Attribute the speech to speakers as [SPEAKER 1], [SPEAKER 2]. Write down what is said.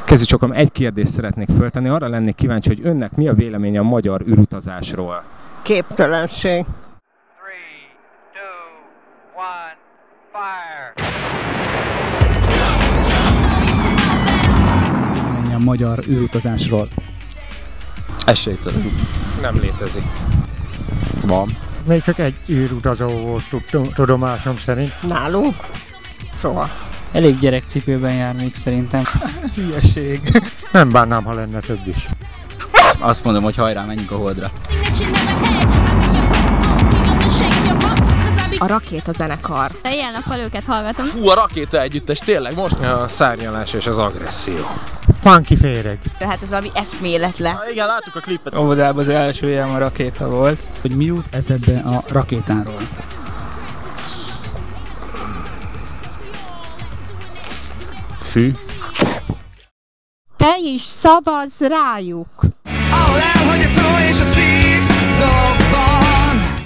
[SPEAKER 1] Kezdjük, egy kérdést szeretnék föltenni. Arra lennék kíváncsi, hogy önnek mi a véleménye a magyar űrutazásról?
[SPEAKER 2] Képtelenség.
[SPEAKER 3] 3, 2, 1, fire!
[SPEAKER 4] Véleménye a magyar űrutazásról?
[SPEAKER 5] Esélytelen.
[SPEAKER 1] Nem létezik.
[SPEAKER 5] Van.
[SPEAKER 6] Még csak egy űrutazó volt tudomásom szerint.
[SPEAKER 2] Nálunk? Soha.
[SPEAKER 7] Elég gyerekcipőben jár még szerintem.
[SPEAKER 1] Hülyeség.
[SPEAKER 6] Nem bánnám, ha lenne több is.
[SPEAKER 5] Azt mondom, hogy hajrá, menjünk a Holdra.
[SPEAKER 8] A rakétazenekar.
[SPEAKER 9] Éjjel-nappal őket hallgatom.
[SPEAKER 5] Fú, a rakéta együttes, tényleg most?
[SPEAKER 1] A szárnyalás és az agresszió.
[SPEAKER 6] Funky féreg.
[SPEAKER 8] Tehát ez valami eszméletlen.
[SPEAKER 5] Igen, láttuk a klipet.
[SPEAKER 7] Óvodában az első ilyen a rakéta volt.
[SPEAKER 4] Hogy mi jut eszedbe a rakétáról?
[SPEAKER 5] Fű.
[SPEAKER 2] Te is szavazz rájuk!
[SPEAKER 3] Ahol elhagy a